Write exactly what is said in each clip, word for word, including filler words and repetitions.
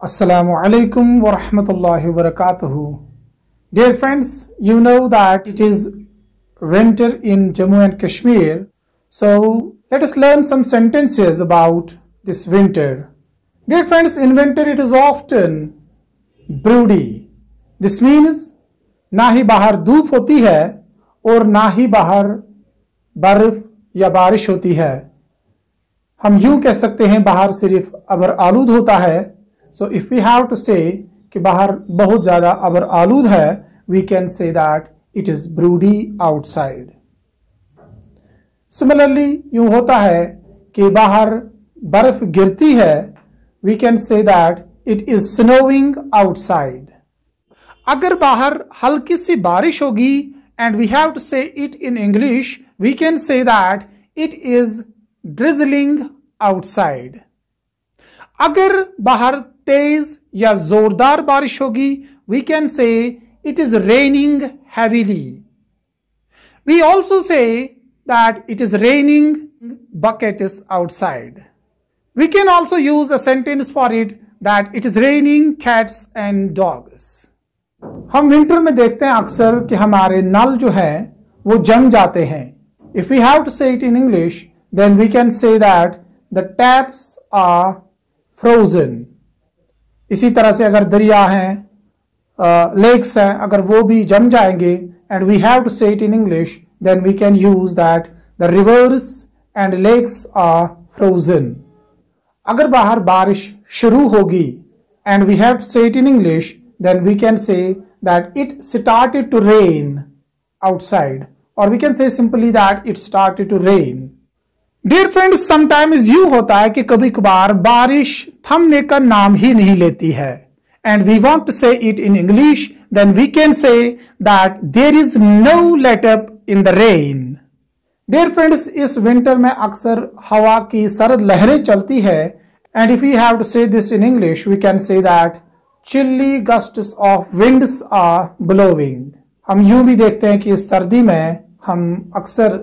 Assalamu alaikum wa rahmatullahi wa barakatuhu. Dear friends, you know that it is winter in Jammu and Kashmir. So let us learn some sentences about this winter. Dear friends, in winter it is often broody. This means ना ही बाहर धूप होती है और ना ही बाहर बर्फ या बारिश होती है. हम यूं कह सकते हैं बाहर सिर्फ अबर आलूद होता है. So if we have to say कि बाहर बहुत ज़्यादा अबर आलूद है, we can say that it is broody outside. Similarly, यूं होता है कि बाहर बर्फ गिरती है, we can say that it is snowing outside. अगर बाहर हल्की सी बारिश होगी and we have to say it in English, we can say that it is drizzling outside. अगर बाहर तेज या जोरदार बारिश होगी, we can say it is raining heavily. We also say that it is raining buckets outside. We can also use a sentence for it that it is raining cats and dogs. हम winter में देखते हैं अक्सर कि हमारे नल जो है वो जम जाते हैं. If we have to say it in English, then we can say that the taps are frozen. इसी तरह से अगर दरिया हैं, लेक्स हैं, अगर वो भी जम जाएंगे and we have to say it in English, then we can use that the rivers and lakes are frozen. अगर बाहर बारिश शुरू होगी and we have to say it in English, then we can say that it started to rain outside, or we can say simply that it started to rain. Dear friends, sometimes यूं होता है कि कभी कभार बारिश थमने का नाम ही नहीं लेती है and we want to say it in English, then we can say that there is no let up in the rain. Dear friends, इस विंटर में अक्सर हवा की सर्द लहरें चलती है and if we have to say this in English, we can say that chilly gusts of winds are blowing. हम यूं भी देखते हैं कि इस सर्दी में हम अक्सर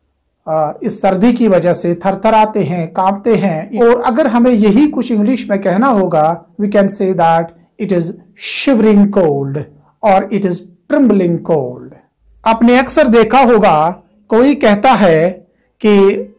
इस सर्दी की वजह से थरथराते हैं, कांपते हैं. और अगर हमें यही कुछ इंग्लिश में कहना होगा, we can say that it is shivering cold or it is trembling cold. आपने अक्सर देखा होगा कोई कहता है कि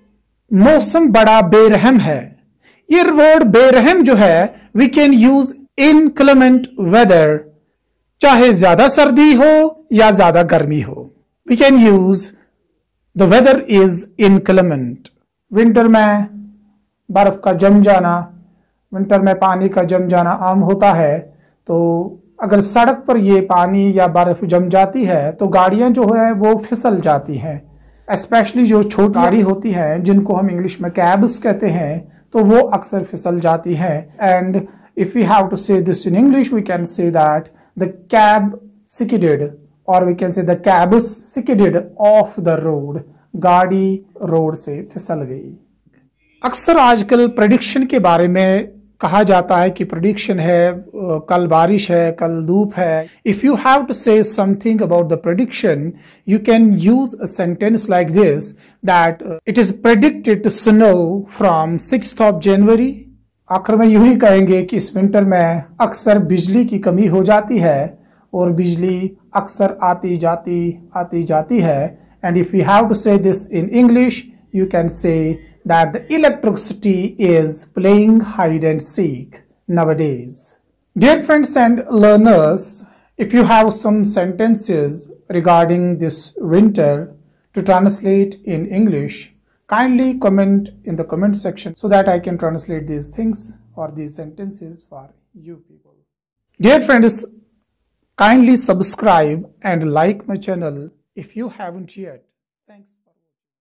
मौसम बड़ा बेरहम है. ये वर्ड बेरहम जो है we can use inclement weather. चाहे ज्यादा सर्दी हो या ज्यादा गर्मी हो, we can use the weather is inclement. Winter में बर्फ का जम जाना, विंटर में पानी का जम जाना आम होता है. तो अगर सड़क पर ये पानी या बर्फ जम जाती है तो गाड़ियां जो है वो फिसल जाती हैं. स्पेशली जो छोटी गाड़ी होती है जिनको हम इंग्लिश में कैब्स कहते हैं, तो वो अक्सर फिसल जाती हैं. And if we have to say this in English, we can say that the cab skidded, or we can say the cab is skidded off the road. गाड़ी रोड से फिसल गई. अक्सर आजकल प्रेडिक्शन के बारे में कहा जाता है कि प्रेडिक्शन है, कल बारिश है, कल धूप है. If you have to say something about the prediction, you can use a sentence like this that uh, it is predicted to snow from sixth of January. आखिर में यूं ही कहेंगे कि इस विंटर में अक्सर बिजली की कमी हो जाती है और बिजली अक्सर आती जाती आती जाती है. And if we have to say this in English, you can say that the electricity is playing hide and seek nowadays. Dear friends and learners, if you have some sentences regarding this winter to translate in English, kindly comment in the comment section so that I can translate these things or these sentences for you people. Dear friends, kindly subscribe and like my channel if you haven't yet. Thanks.